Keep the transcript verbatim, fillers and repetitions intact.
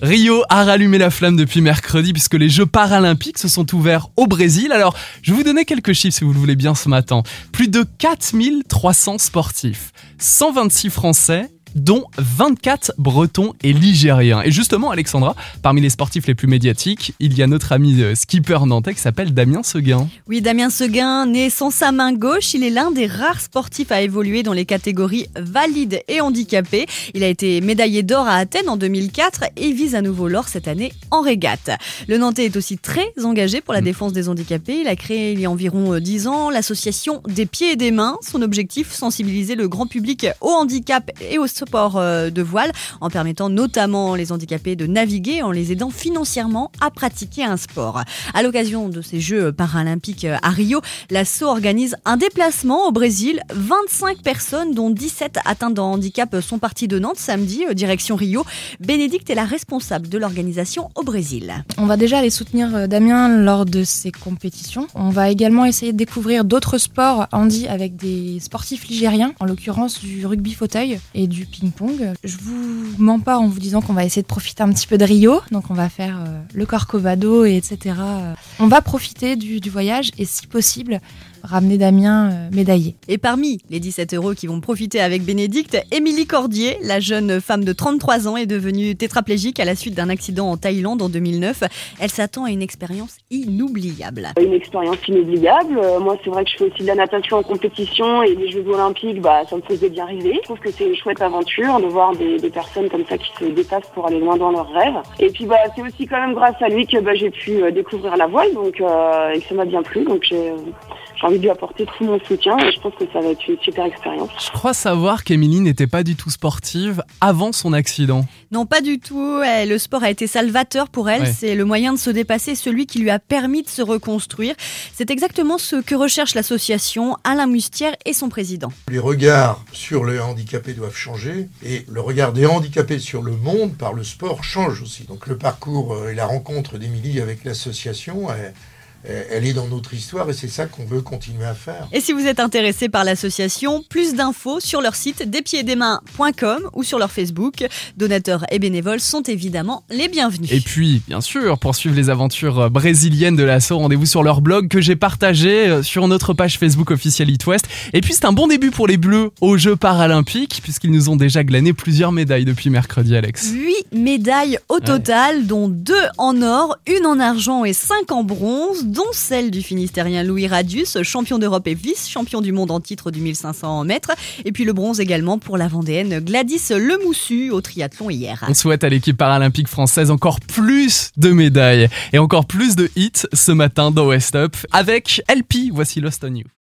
Rio a rallumé la flamme depuis mercredi puisque les Jeux paralympiques se sont ouverts au Brésil. Alors, je vais vous donner quelques chiffres si vous le voulez bien ce matin. Plus de quatre mille trois cents sportifs, cent vingt-six Français, dont vingt-quatre Bretons et Ligériens. Et justement, Alexandra, parmi les sportifs les plus médiatiques, il y a notre ami euh, skipper nantais qui s'appelle Damien Seguin. Oui, Damien Seguin, né sans sa main gauche, il est l'un des rares sportifs à évoluer dans les catégories valides et handicapés. Il a été médaillé d'or à Athènes en deux mille quatre et vise à nouveau l'or cette année en régate. Le Nantais est aussi très engagé pour la défense des handicapés. Il a créé il y a environ dix ans l'association des pieds et des mains. Son objectif, sensibiliser le grand public au handicap et au sport de voile, en permettant notamment les handicapés de naviguer, en les aidant financièrement à pratiquer un sport. À l'occasion de ces Jeux paralympiques à Rio, l'asso organise un déplacement au Brésil. vingt-cinq personnes, dont dix-sept atteintes de handicap, sont parties de Nantes samedi, direction Rio. Bénédicte est la responsable de l'organisation au Brésil. On va déjà aller soutenir Damien lors de ses compétitions. On va également essayer de découvrir d'autres sports handi avec des sportifs ligériens, en l'occurrence du rugby fauteuil et du ping-pong. Je vous mens pas en vous disant qu'on va essayer de profiter un petit peu de Rio, donc on va faire euh, le Corcovado et etc. On va profiter du, du voyage et si possible ramener Damien euh, médaillé. Et parmi les dix-sept euros qui vont profiter avec Bénédicte, Émilie Cordier, la jeune femme de trente-trois ans, est devenue tétraplégique à la suite d'un accident en Thaïlande en deux mille neuf. Elle s'attend à une expérience inoubliable. Une expérience inoubliable. Euh, moi, c'est vrai que je fais aussi de la natation en compétition et les Jeux Olympiques, bah, ça me faisait bien rêver. Je trouve que c'est une chouette aventure de voir des, des personnes comme ça qui se dépassent pour aller loin dans leurs rêves. Et puis, bah, c'est aussi quand même grâce à lui que bah, j'ai pu euh, découvrir la voile, donc euh, et ça m'a bien plu. Donc j'ai euh, J'ai envie de lui apporter tout mon soutien et je pense que ça va être une super expérience. Je crois savoir qu'Émilie n'était pas du tout sportive avant son accident. Non, pas du tout. Le sport a été salvateur pour elle. Ouais. C'est le moyen de se dépasser, celui qui lui a permis de se reconstruire. C'est exactement ce que recherche l'association. Alain Mustière est son président. Les regards sur les handicapés doivent changer et le regard des handicapés sur le monde par le sport change aussi. Donc le parcours et la rencontre d'Émilie avec l'association est... Elle est dans notre histoire et c'est ça qu'on veut continuer à faire. Et si vous êtes intéressé par l'association, plus d'infos sur leur site des pieds et des mains point com ou sur leur Facebook. Donateurs et bénévoles sont évidemment les bienvenus. Et puis, bien sûr, pour suivre les aventures brésiliennes de l'asso, rendez-vous sur leur blog que j'ai partagé sur notre page Facebook officielle It West. Et puis, c'est un bon début pour les Bleus aux Jeux paralympiques puisqu'ils nous ont déjà glané plusieurs médailles depuis mercredi, Alex. Huit médailles au total, ouais. Dont deux en or, une en argent et cinq en bronze, dont celle du Finistérien Louis Radius, champion d'Europe et vice-champion du monde en titre du mille cinq cents mètres. Et puis le bronze également pour la Vendéenne Gladys Lemoussu au triathlon hier. On souhaite à l'équipe paralympique française encore plus de médailles et encore plus de hits ce matin dans West Up avec L P. Voici Lost on You.